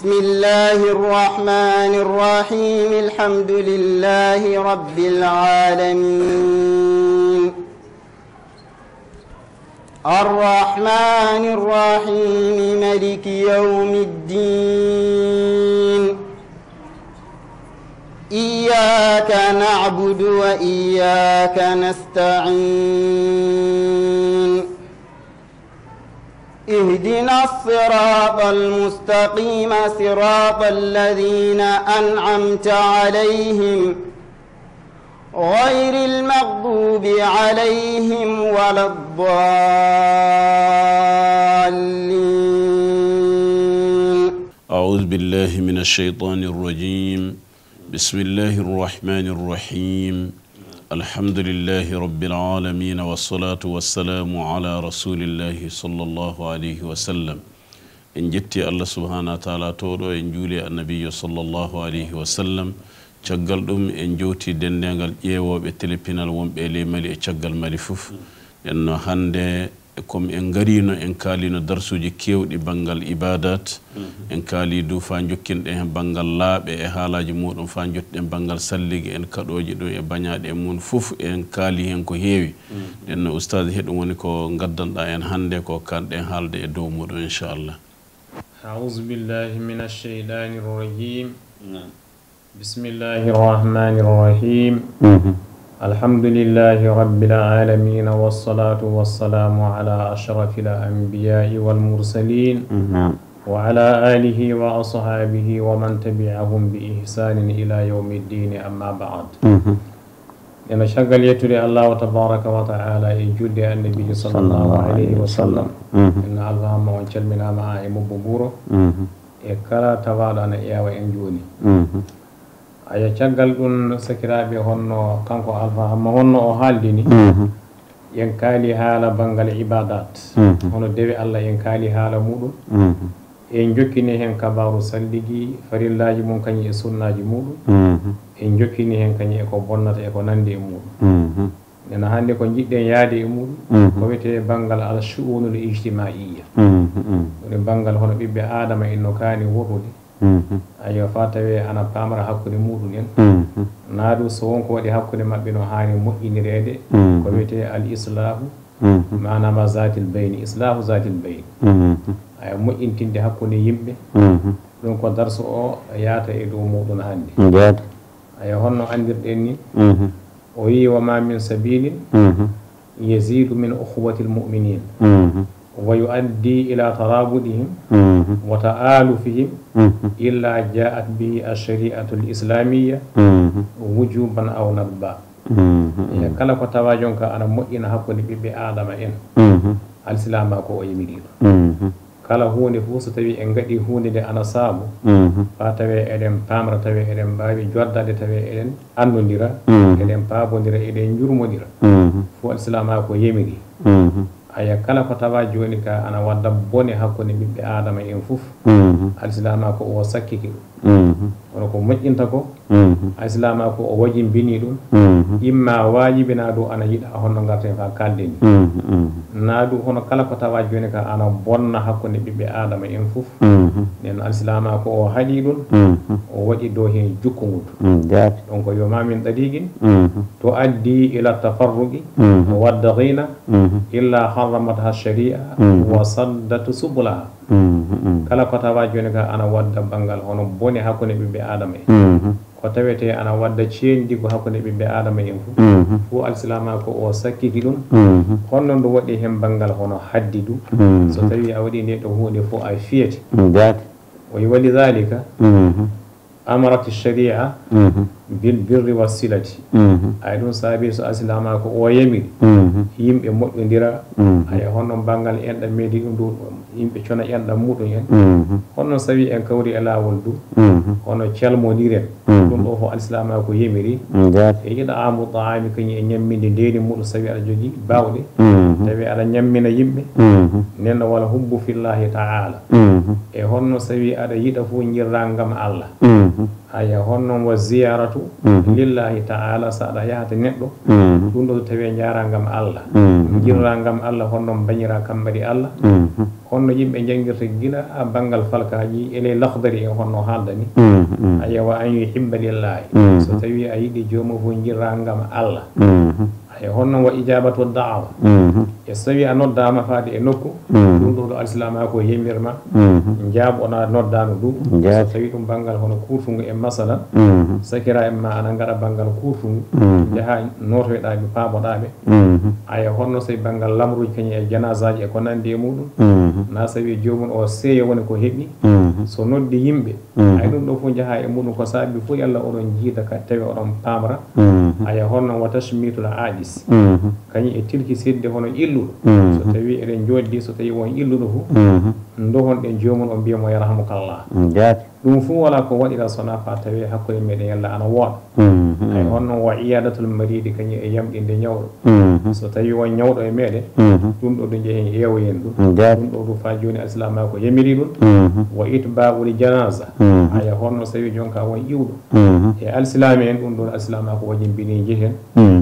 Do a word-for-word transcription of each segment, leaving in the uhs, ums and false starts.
بسم الله الرحمن الرحيم الحمد لله رب العالمين الرحمن الرحيم مالك يوم الدين إياك نعبد وإياك نستعين اهدنا الصراط المستقيم صراط الذين أنعمت عليهم غير المغضوب عليهم ولا الضالين. أعوذ بالله من الشيطان الرجيم. بسم الله الرحمن الرحيم. الحمد لله رب العالمين والصلاة والسلام على رسول الله صلى الله عليه وسلم. إن جتي الله سبحانه وتعالى تورو إن جولي النبي صلى الله عليه وسلم caggal ɗum en jowti dendengal ƴeewoɓe télépinnal wonɓe ley mali e caggal mali fof enno hande comme en garino en kaalino darsuji kewɗi banggal ibadat en kaali du fa jokkinɗen hen banggal laaɓe e haalaji muɗum fa jotɗen banggal salligue en kaɗoji ɗum e bañaɗe e mun fof en kaali hen ko heewi enno oustad heɗum woni ko gaddanɗa en hande ko kanɗen haalde e dow muɗum inchallah. A'udhu billahi minash shaitanir rajim. بسم الله الرحمن الرحيم. الحمد لله رب العالمين والصلاة والسلام على أشرف الأنبياء والمرسلين وعلى آله وأصحابه ومن تبعهم بإحسان إلى يوم الدين. أما بعد أنا شغل يتولي الله تبارك وتعالى يجود النبي صلى الله عليه وسلم إن الله ما وجل منا معه مببورو إكرا توالا يا وإنجوني aya caggal ɗum sakiraaɓe honno kanko alpha hamma honno o haaldini yen kaali haala bangal ibadat hono dewe allah en kaali haala muɗum en jokkini hen kabaru salligi farillaji mum kañum e sunnaji muɗum en jokkini hen kañum e ko bonnata e ko nandi e muɗum nena hannde ko jiɗɗen yaade e muɗum ko wiyete bangal al shu'unul ijtimaiya woni bangal hono ɓiɓɓe adama en no kaani woɗude ayo fa tawi ana pamara hakkude muɗum en naadu so wonko waɗi hakkude maɓɓe no hani moƴƴinirede ko wiyete al islahu manama zatil bayni islahu zatil bayni aya moƴƴintinde hakkude yimɓe ɗum ko darso o yaata e dow muɗum hannde aya honno andirɗen ni o wi wa ma min sabilin yazidu min ukhuwati lmuminin wa yuaddi ila tarabudihim wa ta'alufihim illa ja'at bihi ash-shari'atu al-islamiyya wujuban aw nadba. e kala ko tawa jonka ana moƴƴina hakkude ɓiɓɓe adama en alislama ko o yimiriɗo kala hunde fof so tawi en gaɗi hunde nde ana saabu fa tawe eɗen pamra tawe eɗen mbawi joddade tawe eɗen andodira eɗen paabodira eɗen jurmodira fo alislama ko yemiri aya kala ko tawa joni ka ana wadda bone hakkude ɓiɓɓe adama en fof alislama ko o sakkiki ɗum kono ko moƴƴinta ko alislama ko o wajimbini ɗum imma wajibi na ɗo ana yiɗa honno garten fa kaldeni na ɗum hono kala ko tawa joni ka ana bonna hakkude ɓiɓɓe adama en fof nen alislama ko o haaɗi ɗum o waɗi dow hen jukkongudu donc yo mamin ɗaɗigin to addi ila tafarruqi wadda ghina illa harramataha sharia wa saddatu subulaha kala ko tawa joni ka ana wadda bangal hono bone hakkude ɓiɓɓe adama en ko tawete ana wadda ceendigo hakkude ɓiɓɓe adama en fof fo alislama ko o sakkiki ɗum honno ndu waɗi hen bangal hono haddi du so tawi a waɗi nde ɗo hunde fo a fiyete o wali dhalika amarat sharia bil birri wassilati ay ɗum saabi so alislama ko o yamiri yimɓe moƴƴodira aya honno bangal enɗam meedi ɗum du yimɓe cona enɗam muɗum en honno so tawi en kawri e laawol du hono calmodiren ɗum ɗo fo alislama ko yamiri e yiɗa amu taami kañum e ñamminde ndeeni muɗum so tawi aɗa jogui bawɗe tawi aɗa ñammina yimɓe nenno wala hubbu fillahi taala e honno so tawi aɗa yiɗa fo jirra ngam Allah aya honnon wa ziyaratu lillahi ta'ala saɗa yahata neɗɗo ɗum ɗo tawi jara ngam Allah jirra ngam Allah honnon bañira kambadi Allah honno yimɓe jangirta gila a banggal falkaji ele lakhdari e honno haaldani aya wa an yuhibba lillahi so tawi a yiɗi jomum fo jirra ngam Allah e honno wa ijabatu da'wa e so tawi a noddama faade e nokku ɗum ɗo ɗo alislama ko yemirma jaaɓona noddano ɗum so tawi ɗum banggal hono kurtungu e masala sakira en ma ana gaɗa banggal kurtungu jaaha notoyɗaɓe paamoɗaɓe aya honno so tawi banggal lamruji kañum e janasaji e ko nandi e muɗum na so tawi jomum o seeyo woni ko heeɓi so noddi yimɓe ay ɗum ɗo fof jaaha e muɗum ko saabi fof yalla oɗon jiida ka tawi oɗon pamra aya honno wa tashmitul aajis kañum e tilki sedde hono illuɗo so tawi eɗen joddi so tawi won illuɗo fof dohonɗen jomum o mbiyamo yarhamukallah ɗum fof wala ko waɗira sona fa tawi hakkude meɗen yalla ana wooɗa ay honno wa iyadatul maridi kañum e yamɗinde ñawɗo so tawi won ñawɗo e meɗen ɗum ɗo ɗo jeehi yeewoyen ɗum ɗum ɗo ɗo fa joni alislama ko yamiri ɗum wa itba'ul janaza aya honno so tawi jonka won iwɗo e alislami en ɗum ɗon alislama ko wajimbini jehen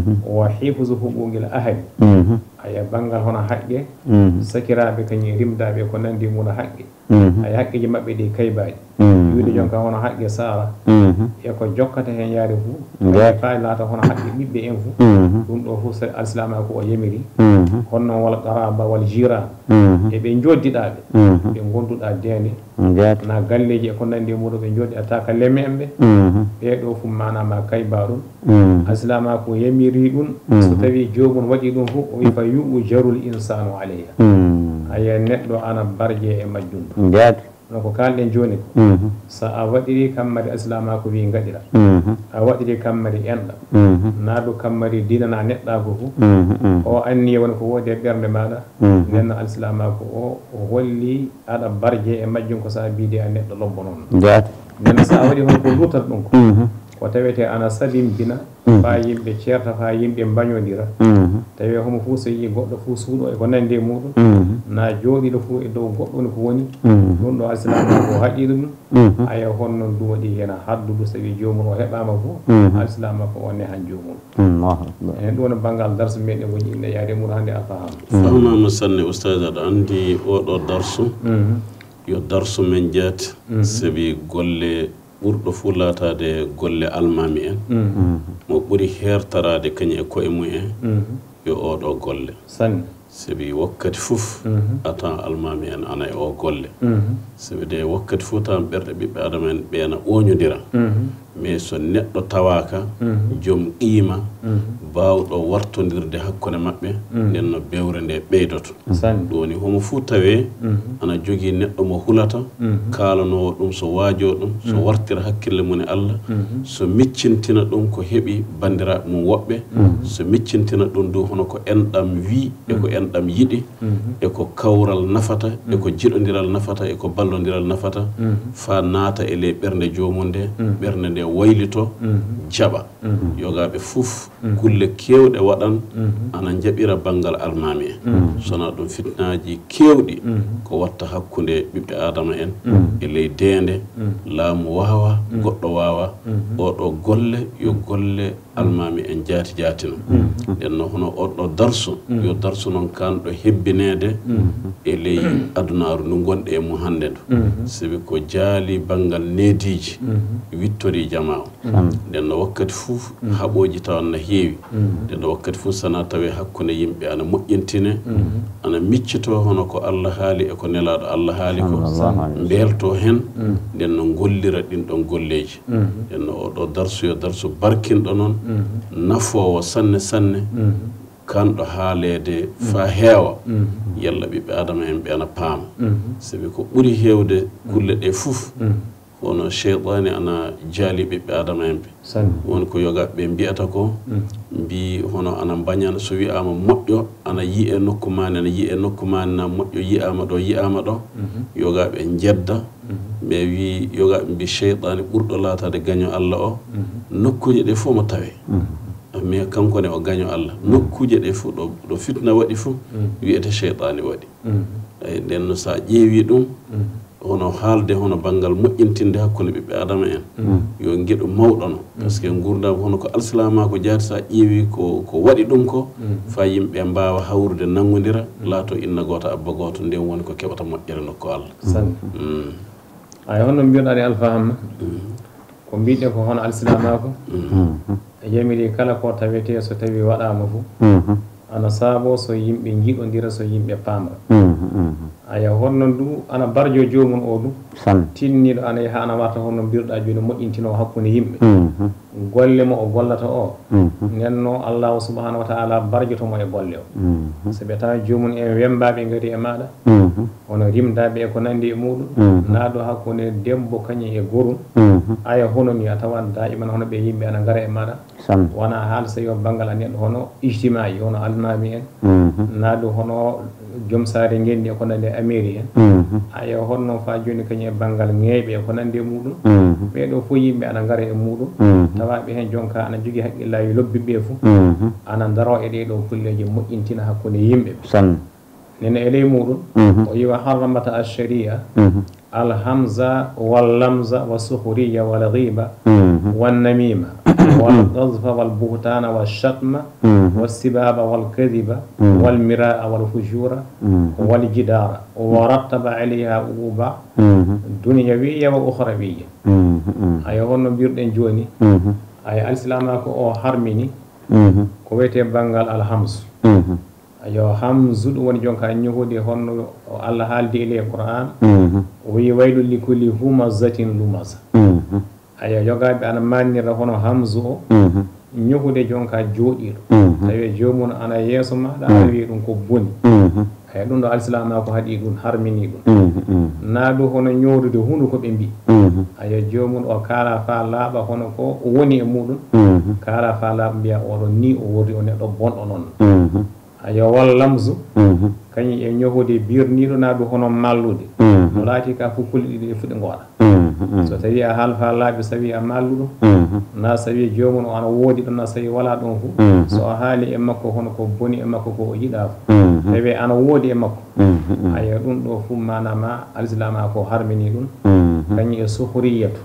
wa hifzu huquqil ahli aya banggal hono haqqe sakiraɓe kañum rimdaɓe ko nandi muna haqqe aya haqqeji mabɓe ɗi kaybaɗi wiide jonka hono haqqe sara e ko jokkata hen yaade fou fa laata hono haqqe ɓiɓɓe en fou ɗum ɗo fof alislama ko o yamiri honno wal qaraba wal jiran eɓe joddiɗaɓe ɓe gonduɗa dende na galleji e ko nandi muɗum ɓe joddi attaka lemme en ɓe ɓeɗo fo manama kayba ɗum alislama ko yamiri ɗum so tawi jomum waɗi ɗum fof o wi fa yu'u jarul insanu alayha aya neɗɗo ana barje e majjum ɗum no ko kalɗen joni ko so a waɗiri kammari alislama ko wi gaɗira a waɗiri kammari enɗa naɗo kammari dinana neɗɗako fof o anni woni ko woodi e ɓerde maɗa nden alislama ko o o holli aɗa barje e majjum ko sa biide a neɗɗo lobbo noon nden so a waɗi hon ko lutata ɗum ko ko tawete ana sabimbina fa yimɓe ceerta fa yimɓe mbañodira tawi homo fuu so yii goɗɗo fuu suuɗo e ko nandi e muɗum na jooɗiɗo fuu e dow goɗɗo woni ko woni ɗum ɗo alislama ko haƴƴi ɗum aya honno ɗum waɗi hen haddudu so tawi jomum o heɓama fof alislama ko wonne han jomum en ɗum woni banggal darsu meɗen woni inne yaade muɗum hannde a faham famama sanne oustade aɗa andi oɗo darsu yo darsu men jaati sabi golle ɓurɗo fuu laatade golle almami en mo ɓuri hertarade kañum e koye mumen yo oɗo golle sabi wakkati fof atan almami en ana e o golle sabi de wakkati fof tan ɓerɗe ɓiɓɓe adama en ɓeena ɓooñodira mais so neɗɗo tawaka joom qima bawɗo wartodirde hakkude maɓɓe nden no bewre nde ɓeydoto ɗum woni homo fuu tawe ana jogui neɗɗo mo hulata kalanowo ɗum so waajo ɗum so wartira hakkille mum e Allah so miccintina ɗum ko heeɓi bandiraɓe mum woɓɓe so miccintina ɗum du hono ko enɗam wi e ko enɗam yiɗi e ko kawral nafata e ko jiɗodiral nafata e ko ballodiral nafata fa naata e ley ɓernde jomum nde ɓernde nde waylito jaɓa yogaɓe fof kulle kewɗe waɗan ana jaɓira banggal almami en sona ɗum fitnaji kewɗi ko watta hakkude ɓiɓɓe adama en e ley dende laamu wawa goɗɗo wawa oɗo golle yo golle almami en jaati jaatino nden no hono oɗo darsu yo darsu noon kanɗo hebbinede e ley adunaru ndu gonɗe e mum hande ndu sabi ko jaali banggal neediji wittori jama o nden no wakkati fof haɓoji tawan no heewi nden no wakkati fof sana tawi hakkude yimɓe ana moƴƴintine ana miccito hono ko Allah haali e ko nelaɗo Allah haali ko mbelto hen nden no gollira ɗin ɗon golleji nden no oɗo darsu yo darsu barkinɗo noon nafowo sanne sanne kanɗo haalede fa heewa yalla ɓiɓɓe adama en ɓe ana paama sabi ko ɓuri heewde kulle ɗe fof kono cheytani ana jaali ɓiɓɓe adama en ɓe woni ko yogaɓe ɓe mbiyata ko mbi hono ana mbañana so wiyama moƴƴo ana yi e nokku mani ana yi e nokku mani na moƴƴo yiyama ɗo yiyama ɗo yogaɓe jedda mais wi yogaɓe mbi cheytani ɓurɗo laatade gaño Allah o nokkuji ɗe fof mo tawe mais kankone o gaño Allah nokkuje ɗe fof ɗo ɗo fitna waɗi fof wiyete cheytani waɗi eyi nden no sa ƴeewi ɗum hono haalde hono banggal moƴƴintinde hakkunde ɓiɓɓe adama en yo geɗo mawɗono par ce que gurdam hono ko alsilama ko jaati sa ƴeewi ko ko waɗi ɗum ko fa yimɓe mbawa hawrude nangodira laato inna goto abba goto nden woni ko keɓata moƴƴere nokku Allah san ay hono mbiɗa ni alpha hamma ko mbiɗe ko hono alsilama ko e yamiri kala ko tawete so tawi waɗama fo ana saabo so yimɓe jiiɗodira so yimɓe paamra aya honno ndu ana barjo jomum o ɗum tinniɗo ana yaha ana warta honno mbirɗa joni moƴƴintino hakkude yimɓe golle mo o gollata o nenno allahu subahanahu wa taala barjotomo e golle o so ɓe tawa jomum en wembaɓe gaari e maɗa hono rimdaɓe e ko nandi e muɗum naado hakkude debbo kañum e gorum aya hono ni a tawan daiman hono ɓe yimɓe ana gara e maɗa wona haal so yo banggal a neɗɗo hono ijtimaji hono almami en naado hono joom saare ngendi e ko nandi e amiri en aya honno fa joni kañum e banggal ŋeeɓe e ko nandi e muɗum ɓeɗo fo yimɓe ana gara e muɗum tawaɓe hen jonka ana jogui haqqillaji lobbi ɓe fo ana daro e ɗeɗo kulleji moƴƴintina hakkude yimɓe nene e ley muɗum o yiwa harramata alsharia alhamza wallamza wa suhriya wal ghiba wannamima walqazfa walbuhtana walshatma walsibaba walkadiba walmiraa walfujura waljidara wa rattaba alayha uquba dunyawiya wa ukhrawiya aya honno mbirɗen joni aya alislama ko o harmini ko wiyete banggal alhamsu ayo hamzu ɗum woni jonka ñohudi honno Allah haaldi ele Qur'an o wi waylu li kulli humazatin lumasa ayo yogaɓe ana mannira hono hamzu o ñohude jonka jooɗiɗo tawi jomum ana yeeso maɗa a wi ɗum ko boni ay ɗum ɗo alislama ko haɗi ɗum harmini ɗum naadu hono ñowdude hunde ko ɓe mbi ayo jomum o kaala fa laaɓa hono ko woni e muɗum kaala fa laaɓa mbiya oɗo ni o wori o neɗɗo bonɗo noon ayo wal lamzu kañum e ñohude birniɗo naadu hono mallude no laati ka fof kulli ɗiɗi e fuɗe gooɗa so tawi a haal fa laaɓi so wi a malluɗo na so wi jomum o ana woodi ɗon na so wi wala ɗon fof so a haali e makko hono ko boni e makko ko o yiɗa fof tawi ana woodi e makko ayo ɗum ɗo fof manama alislama ko harmini ɗum kañum e suhriyatu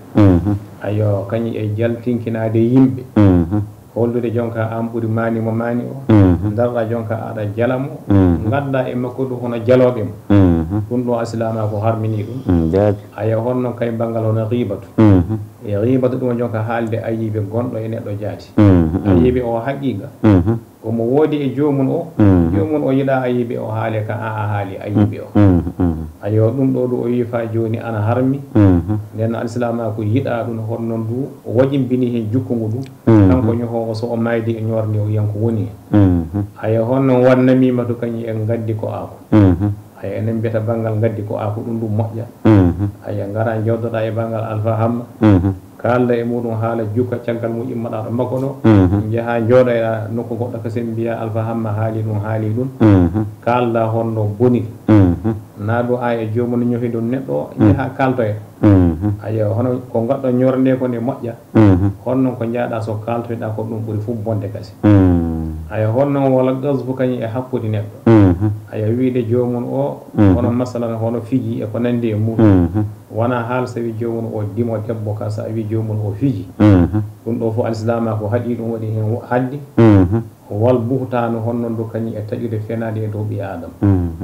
ayo kañum e jaltinkinade yimɓe hollude jonka an ɓuuri mani mo mani o darɗa jonka aɗa jalamo gadda e makko ɗum hono jaloɓe mo ɗum ɗo asilama ko harmini ɗum aya honno kay banggal hono ghibatu e ghibatu ɗum jonka haalde ayiɓe gonɗo e neɗɗo jaati ayiɓe o haqiqa omo woodi e jomum o jomum o yiɗa ayiɓe o haale ka a a haali ayiɓe o ayo ɗum ɗo ɗo o wi fa joni ana harmi nden alislama ko yiɗa ɗum honno ndu o wajimbini hen jukkugo ɗum kanko ñoho so o maydi e ñorde o wiyan ko woni hen ayo honno wannamima to kañum en gaddi ko ako aya enen mbiyata banggal gaddi ko ako ɗum ɗum moƴƴa aya gara jewdoɗa e banggal alpha hamma kalda e muɗum haala jukka caggal mum immaɗa ɗo makko ɗo jaaha jooɗoya nokku goɗɗo kasen mbiya alpha hamma haali ɗum haali ɗum kalda honno boni na ɗo a e jomum no ñohi ɗum neɗɗo o jaaha kaltoya ayo hono ko gaɗɗo ñorde ko nde moƴƴa honno ko jaaɗa so kaltoyɗa ko ɗum ɓuuri fof bonde kasi aya honno wala gasfu kañum e hakkude neɗɗo aya wiide jomum o hono masalan hono fiji e ko nandi e muɗum wona haal so wi jomum o dimo debbo ka sa wi jomum o fiji ɗum ɗo fof alislama ko haɗi ɗum waɗi hen haddi wal buhtanu honno ndu kañum e taƴude fenade e dow ɓi adama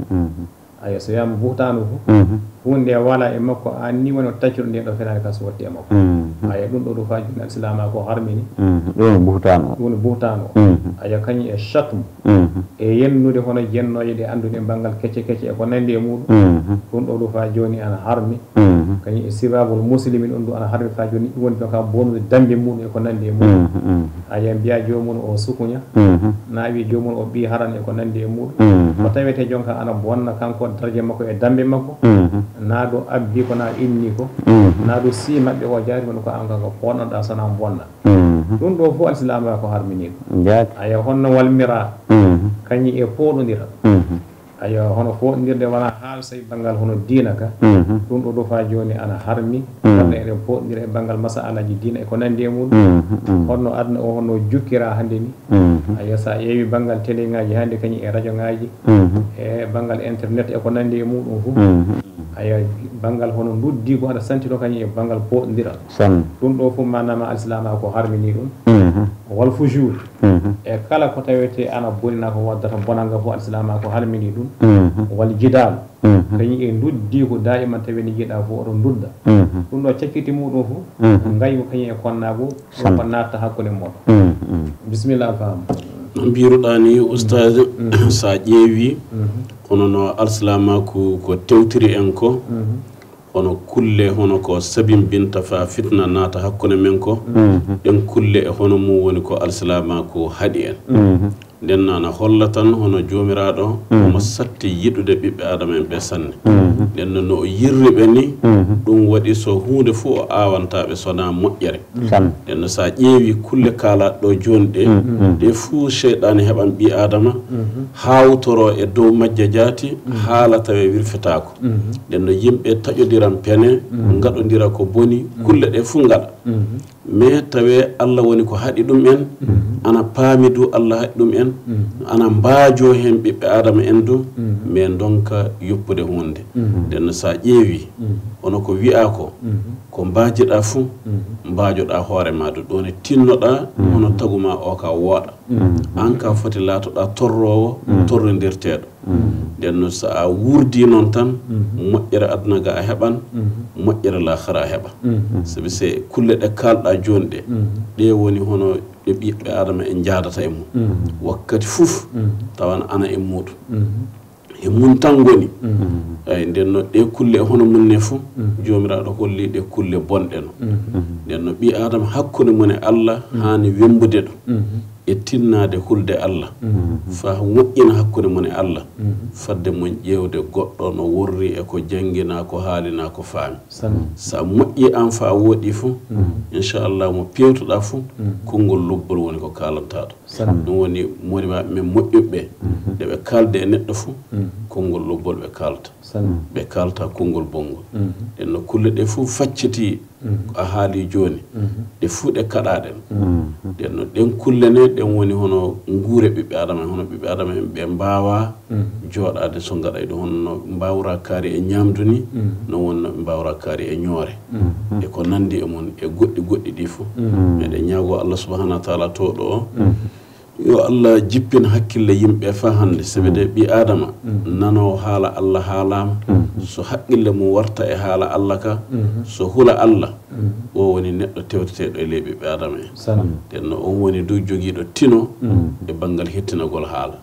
aya so wiyama buhtanu fof hunde wala e makko an ni woni taccuɗo nde ɗo fenade ka so watti e makko aya ɗum ɗo ɗo fa joni alislama ko harmini ɗum buhtanu ɗum buhtanu o aya kañum e chatmu e yennude hono jennoje ɗe andude banggal kecce kecce e ko nandi e muɗum ɗum ɗo ɗo fa joni ana harmi kañum e sibabul muslimi ɗum ɗo ana harmi fa joni ɗum woni ka bonude dambe muɗum e ko nandi e muɗum aya mbiya jomum o sukuña na wi jomum o ɓi haran e ko nandi e muɗum ko tawete jonka ana bonna kanko daraje makko e dambe makko na ɗo abbi ko na inni ko na ɗo si maɓɓe o jaari woni ko an kanko ponnoɗa sona bonna ɗum ɗo fof alislama ko harmini ɗum aya honno walmira kañum e poɗodira aya hono foɗodirde wona haal sayi banggal hono diina ka ɗum ɗo ɗo fa joni ana harmi wonno eɗen poɗodira e banggal masalaji diina e ko nandi e muɗum honno aduna o honno jukkira hande ni aya sa ƴeewi banggal télé ngaji hande kañum e radio ngaji e banggal internet e ko nandi e muɗum fof aya bangal hono nduddi ko aɗa santino kañum e bangal poɗodiral ɗum ɗo fof manama alislama ko harmini ɗum wal fujur e kala ko tawete ana bonina ko waddata bonanga fof alislama ko harmini ɗum wal jidal kañum e nduddi ko daiman tawini jiiɗa fof oɗon ndudda ɗum ɗo cakkiti muɗum fof gaymo kañum e konnago ko natta hakkude moɗon bisimilla alfaham no mbiruɗa ni oustage sa ƴeewi hono no alislama ko ko tewtiri en ko hono kulle hono ko sabin binta fa fitna naata hakkude men ko ɗen kulle e hono mum woni ko alislama ko haaɗi en nden nana holla tan hono jomiraɗo omo satti yiɗude ɓiɓɓe adama en ɓe sanne nden no no o yirriɓe ni ɗum waɗi so hunde fof o awantaɓe sona moƴƴere nden no sa ƴeewi kulle kalaɗe ɗo joni ɗe ɗe fuu cheyɗani heɓan ɓi adama hawtoro e dow majje jaati haala tawe wirfetako nden no yimɓe taƴodiran pene gaɗodira ko boni kulle ɗe fuu gaɗa mais tawe Allah woni ko haɗi ɗum en ana paami du Allah haɗi ɗum en ana mbaajo hen ɓiɓɓe adama en du mais donka yoppude hunde nden no sa ƴeewi ono ko wi'a ko ko mbaajiɗa fuu mbaajoɗa hoore ma du ɗone tinnoɗa hono taguma o ka wooɗa an ka foti laatoɗa torrowo torrodirteɗo nden no so a wurdi noon tan moƴƴere aduna ga a heɓan moƴƴere lahara a heɓa sabi se kulle ɗe kalɗa joni ɗe ɗe woni hono ɗe ɓiɓɓe adama en jadata e mum wakkati fof tawan ana e muɗum e mun tan goni eyi nden no ɗe kulle e hono munne fof jomiraɗo holli ɗe kulle bonɗe no nden no ɓi adama hakkude mum e Allah hani wembude ɗo e tinnade hulde Allah fa moƴƴina hakkude mum e Allah fadde mon ƴewde goɗɗo no worri e ko jangina ko haalina ko faami sa moƴƴi an fa woɗi fof inchallah mo pewtuɗa fof konngol lubbol woni ko kalantaɗo ɗum woni morimaɓe men moƴƴuɓe nde ɓe kalde e neɗɗo fof konngol lubbol ɓe kalta ɓe kalta konngol bongol ɗen no kulle ɗe fof facciti a haali joni ɗe fuu ɗe kaɗaɗen ɗen no ɗen kulle ne ɗen woni hono nguure ɓiɓɓe adama hono ɓiɓɓe adama en ɓe mbawa jooɗade so gaɗa ɗo hono no mbawra kaari e ñamdu ni no wonno ɓe mbawra kaari e ñoore e ko nandi e mon e goɗɗi goɗɗi ɗi fof meɗen ñaago Allah subahanahu wa taala to ɗo o yo Allah jippin hakkille yimɓe fa hande sabi de ɓi adama nano haala Allah haalama so haqqille mum warta e haala Allah ka so hula Allah o woni neɗɗo tewteteɗo e ley ɓiɓɓe adama en nden no on woni dow joguiɗo tino e banggal hettinagol haala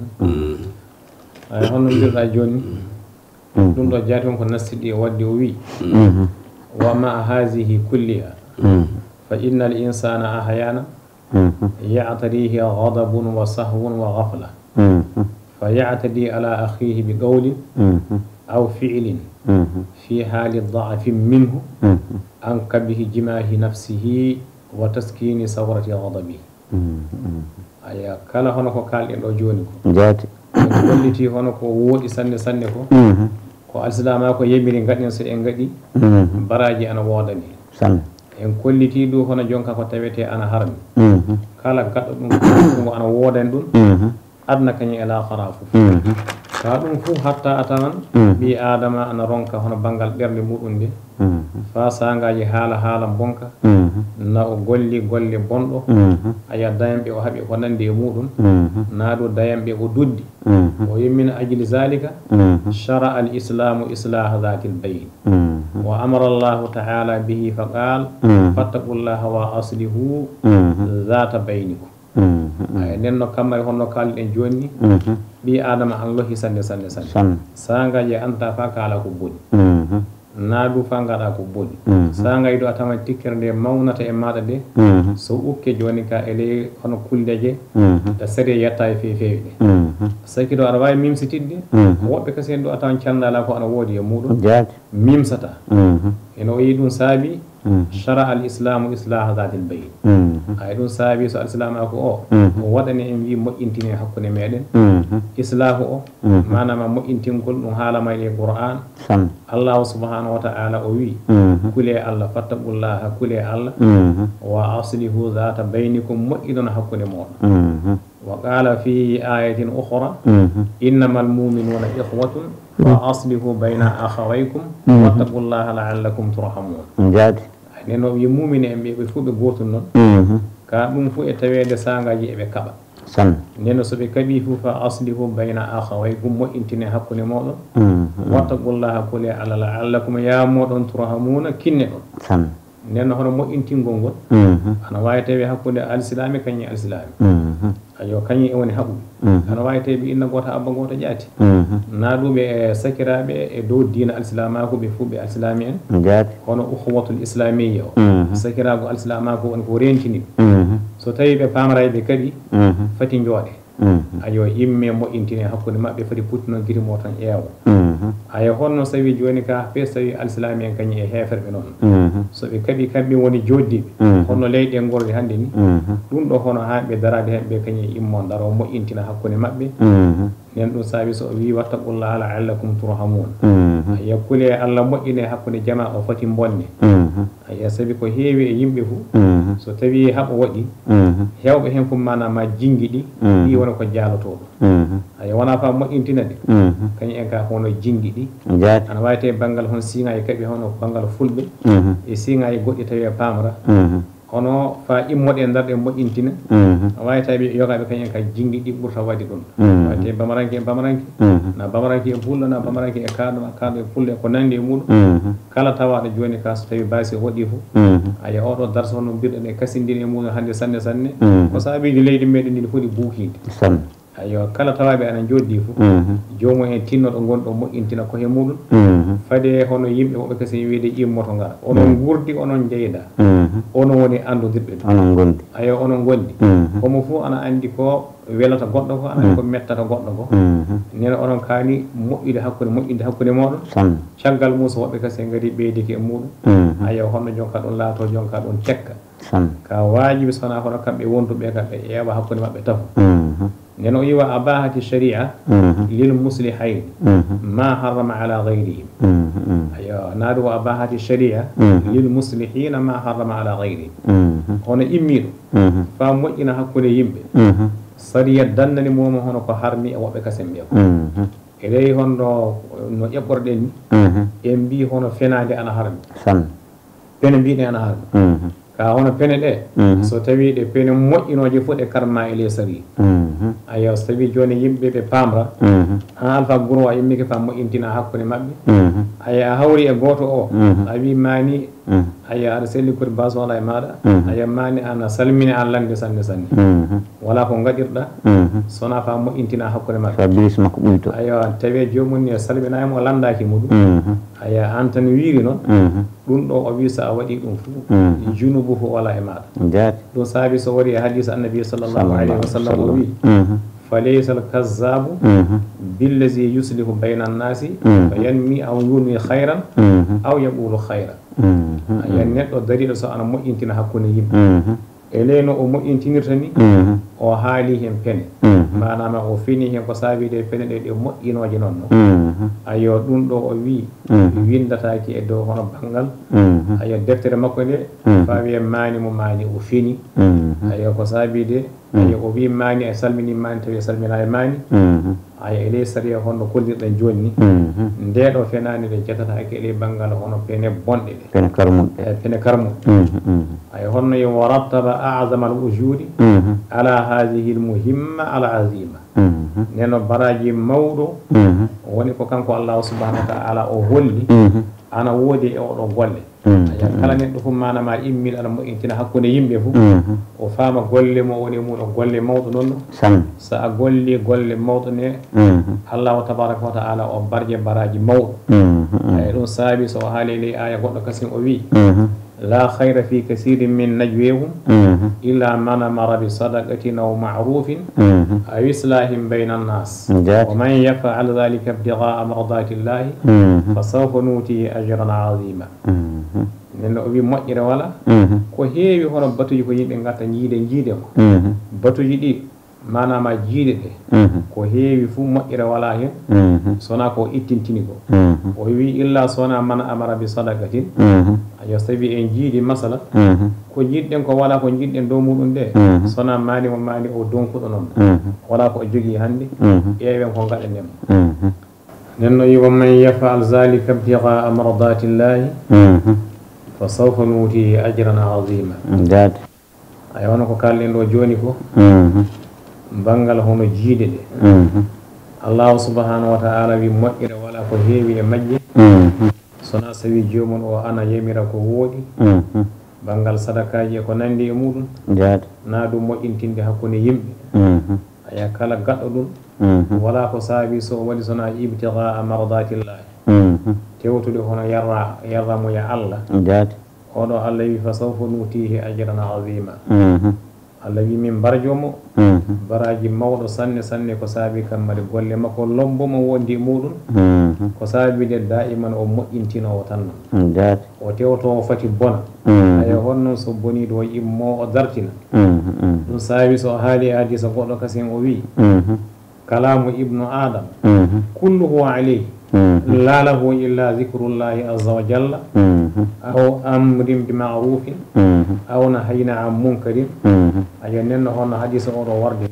ay hono mbiɗa joni ɗum ɗo jaati on ko nastiɗi o wadde o wi wa ma hasihi kulliha fa inna al insana ahyana يعتريه غضب وسهو وغفلة فيعتدي على أخيه بقول أو فعل في حال ضعف منه عن كبه جماه نفسه وتسكين ثورة غضبه أي كلا هناك قال إن أجونك جاتي ولتي هناك وود سنة سنة كو كو الإسلام كو يمين غادي سين غادي براجي أنا وادني en kolliti ɗo hono jonka ko tawete ana harmi kala gaɗɗo ɗum ɗum ana woodan ɗum adna kañum e lahara fof ka ɗum fof hatta a tawan ɓi adama ana ronka hono banggal ɓerde muɗum nde fa sangaji haala haala bonka na o golli golle bonɗo aya dayamɓe o haaɓi ko nandi e muɗum na ɗo dayamɓe o duddi o yimmina ajli zalika shara al islamu islaha dhati l bayn wa amara allahu taala bihi fa qal fattaqullaha wa aslihu dhata baynikum ay nden no kammari honno kalɗen joni ɓi adama an lohi sanne sanne sanne sangaji anta fa kala ko boni naadu fa ngaɗa ko boni sa ngay do a tawan tikkere nde mawnata e maɗa de so ukke joni ka ele hono kuldeje da sari yetta e fewi fewi ɗe saki do aɗa wawi mimsitidde woɓɓe kasi en ɗo a tawan candala ko ana woodi e muɗum mimsata ene o yi ɗum saabi shara al islamu islaha dhatil bayn ay ɗum saabi so al islam ako o o waɗani en wi moƴƴintini hakkude meɗen islahu o manama moƴƴintingol ɗum haalama e qur'an allahu subhanahu wa ta'ala o wi kule allah fattaqullaha kule allah wa aslihu dhata baynikum moƴƴinon hakkude moɗon وقال في آية أخرى إنما المؤمنون إخوة فأصلحوا بين أخويكم واتقوا الله لعلكم ترحمون جاد neno wi mumini en ɓe fu ɓe gotum noon ka ɗum fu e tawede sangaji eɓe kaɓa san neno soɓe kaɓi fu fa aslihu bayna akhawaykum moƴƴintine hakkude moɗon wattaqullaha kule ala la'allakum ya moɗon turhamuna kinne ɗon san neno hono moƴƴintingol ngol ana wawi tawi hakkude alsilami kañi alsilami ayo kañi e woni haɓuɓe ana wawi tawi ɓe inna goto abba goto ƴaati naaɗuɓe e sakiraɓe e dow dina alsilamako ɓe fuu ɓe alsilami en jaati hono ukhuwatul islamiyya o sakirago alsilamako woni ko rentini so tawi ɓe pamara ɓe kadi fati jooɗe ayo imme moƴƴintine hakkude mabɓe foti puttino guitimo tan ƴeewa ayo honno so tawi joni ka fe so tawi alsilami en kañi e heferɓe noon so ɓe kaaɓi kamɓe woni joddiɓe honno leyɗe gorde hannde ni ɗum ɗo hono haɓe darade hen ɓe kañi e immo daro moƴƴintina hakkude mabɓe nen ɗum saabi so o wi wattaqullaha la'allakum turhamun aya kule Allah moƴƴine hakkude jama o foti bonne aya sabi ko heewi e yimɓe fuu so tawi haɓo waɗi hewɓe hen fof manama jingiɗi ɗi wona ko jalotoɗo aya wona fa moƴƴintina ɗe kañum en ka hono jingiɗi ana wawi tawi banggal hon siŋaji kaaɓi hono banggal fulɓe e siŋaji goɗɗi tawi e pamra hono fa immoɗe darɗe moƴƴintina wawi tawi ɓe yogaɓe kañum ka jinggi ɗi ɓurta wadde ɗum wawi tawi bamaranke e bamaranke na bamaranke e pullo na bamaranke e kaɗo na kaɗo e pullo e ko nandi e muɗum kala tawaɗo joni ka so tawi basi waɗi fo aya oɗo darso hono mbirɗen e kasindini e muɗum hannde sanne sanne ko saabiji leydi meɗen ndi foti buukide ayo kala tawaɓe ana joddi fo jomum en tinnoɗo gonɗo moƴƴintina ko he muɗum fade hono yimɓe woɓe kasi wiide immoto ngara onon gurdi onon jeyɗa onon woni andodirɓe ɗum onon gondi ayo onon gondi komo fof ana andi ko welata goɗɗo ko ana andi ko mettata goɗɗo ko nena onon kaani moƴƴude hakkude moƴƴinde hakkude moɗon caggal mum so woɓɓe kasi ngari ɓeydiki e muɗum ayo honno jonka ɗon laato jonka ɗon cekka ka wajibi sona hono kamɓe wonduɓe kamɓe ƴeewa hakkude mabɓe tafo neno yiwa abahati sharia lil muslihayn ma harrama ala ghayrihim ayo naadu abahati sharia lil muslihina ma harrama ala ghayrihim hono immiɗo fa moƴƴina hakkude yimɓe sariya dannani momo hono ko harmi e woɓɓe kasen ɓe ko e ley honno no ƴeɓɓorɗen ni en mbi hono fenade ana harmi pene mbiɗe ana harmi ka hono pene ɗe so tawi ɗe pene moƴƴinoje fof ɗe karma e ley sariya ayo so tawi joni yimɓe ɓe pamra an alpha guro a yimmike fa moƴƴintina hakkude mabɓe aya a hawri e goto o a wi mani aya aɗa selli kodi baso wala e maɗa aya mani an salmini an lande sanne sanne wala ko gaɗirɗa sona fa moƴƴintina hakkude mabɓe ayo tawi jomum ni salminayimo o landaki muɗum aya an tan wiiri noon ɗum ɗo o wi so a waɗi ɗum fou junubu fo wala e maɗa ɗum saabi so waɗi e hadis annabi sallllahu alayhi wa sallam o wi falaysa alkazzabu billazi yuslihu bayna annasi fa yanmi aw yunmi hayran aw yaqulu hayran aya neɗɗo dariɗo so ana moƴƴintina hakkude yimɓe e leyno o moƴƴintinirta ni o haali hen pene manama o fini hen ko saabide pene ɗe ɗe moƴƴinoje noon no ayo ɗum ɗo o wi windataki e dow hono banggal ayo deftere makko nde fawi e mani mo mani o fini ayo ko saabide ayo o wi mani e salmini mani tawi salmina e mani aya e ley sariya honno kollirɗen joni ni ndeɗo fenani ɗe jetatake e ley banggal hono pene bonɗe ɗe pene karmuɗe e pene karmuɗe ay honno yo warattaba a'zama al ujudi ala hadhihi al muhimma al azima neno baraji mawɗo woni ko kanko Allah subhanahu wa ta'ala o holli ana woodi e oɗo golle aya kala neɗɗo fof manama immil aɗa moƴƴintina hakkude yimɓe fof o faama golle mo woni mum o golle mawɗo noon ɗo so a golli golle mawɗo ne allahu tabaraka wa ta'ala o barje baraji mawɗo ay ɗum saabi so o haali ley aya goɗɗo kasim o wi la khayra fi kasirin min najwehum illa man amara bi sadaqatin aw ma'rufin aw islahin bayna an-nas wa man yaf'al dhalika ibtigha'a mardati llahi fa sawfa nutihi ajran 'azima nenno o wi moƴƴere wala ko heewi hono batuji ko yimɓe gatta jiide jiide ko batuji ɗi manama jiiɗe ɗe ko heewi fuu moƴƴere wala hen sona ko ittintini ko o wi illa sona man amara bi sadaqatin ayo so tawi en jiiɗi masala ko jiɗɗen ko wala ko jiɗɗen dow muɗum nde sona mani mo mani o donkuɗo noon wala ko jogii hannde ƴeewen ko gaɗanemo nden no yi wa man yafal zalika ibtigaa mardatillahi fa sawfa nuutihi ajran azima ay wono ko kalɗen ɗo joni ko bangal hono jiiɗe ɗe allahu subhanahu wa ta'ala wi moƴƴere wala ko heewi e majje sona so wi jomum o ana yamira ko wooɗi bangal sadakaji e ko nandi e muɗum na ɗum moƴƴintinde hakkunde yimɓe aya kala gaɗɗo ɗum wala ko saabi so waɗi sona ibtigaa mardatillahi tewtude hono yarra yarramo ya allah oɗo allah wi fa sawfa nuutihi ajran azima allah wi min mbarjomo baraji mawɗo sanne sanne ko saabi kammade golle makko lombomo wondi e muɗum ko saabide daiman o moƴƴintinowo tan noon o tewtowo fati bona ayo honnoon so boni ɗo immo o dartina ɗum saabi so haali adi so goɗɗo kasen o wi kalamu ibnu adam kulluhu alayhi la lahu illa zicrullahi azza wa jalla aw amrin bi ma'rufin aw nahayna an munkarin ayo nenno hono hadisa oɗo warde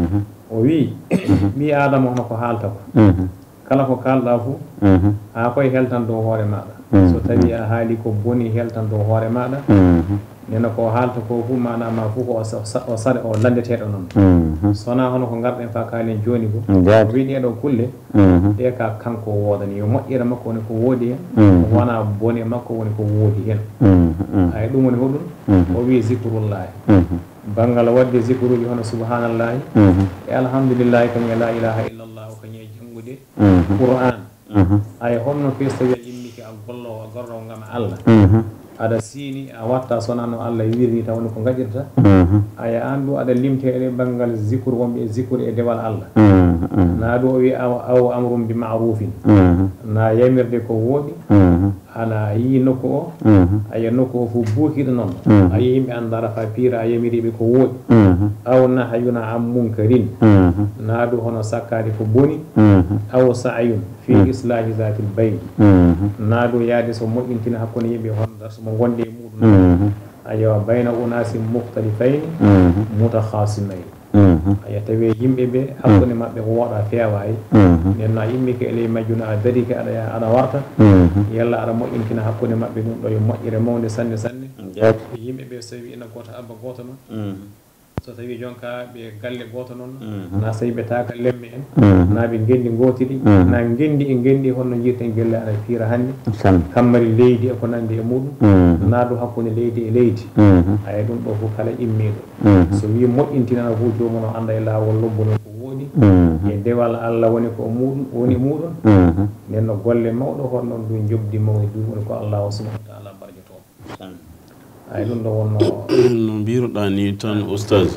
o wi ɓi adama hono ko haalta ko kala ko kalɗa fuu ha koye heltan dow hoore maɗa so tawi a haali ko boni heltan dow hoore maɗa nena ko haalta ko fuu manama fuu ko o saɗa o landeteɗo noon sona hono ko garɗen fa kaalen joni ko wi ɗeɗo kulle ɗe ka kanko woodani yo moƴƴere makko woni ko woodi hen wona bone makko woni ko woodi hen ay ɗum woni hoɗum o wi zicrullahi bangal wadde zicruji hono subhanallahi e alhamdulillahi kañe la ilaha illallah kañe jangude qur'an ay honno fes tawi a immike a gollowo a gorrowo gam allah aɗa siini a watta sona no allah wirni taw woni ko gaƴirta aya an ɗo aɗa limteɗe banggal zicre wonɓe zicre e dewal allah na ɗo o wi aw amrum bi ma'rufin na yamirde ko wooɗi ana yi nokku o aya nokku o fof buukiɗo noon a yi yimɓe andara fa piira a yamiriɓe ko wooɗi aw nahayuna an munkarin na ɗo hono sakkade ko boni aw sa'yun fi islahi zatil bayn na ɗo yaade so moƴƴintina hakkude yimɓe hon darsomo gonde e muɗum ayo bayna unasi muhtalifayn mutakhasimayn aya tawi yimɓe ɓe hakkude maɓɓe ko wooɗa feewayi nden no a yimmike e ley majjuna a darike aɗa aɗa warta yalla aɗa moƴƴintina hakkude maɓɓe ɗum ɗo yo moƴƴere mawde sanne sanne yimɓe ɓe so tawi ina goto abba goto noon so tawi jonka ɓe galle goto noon na so tawi ɓe taka lemme en na ɓe gendi gotiɗi na gendi e gendi holno jirten gelle aɗa fiira hannde kammari leydi e ko nandi e muɗum na ɗo hakkude leydi e leydi aya ɗum ɗo fof kala immiɗo so wi moƴƴintinana fof jomum o anda e lawol lobbuno ko woɗi e dewal allah woni ko muɗum woni muɗum nden no golle mawɗo honnoon ɗum jobdi mawɗi ɗum woni ko allah subhanahu wa taala barjotomo ay ɗum ɗo wonno no mbiruɗa ni tan oustage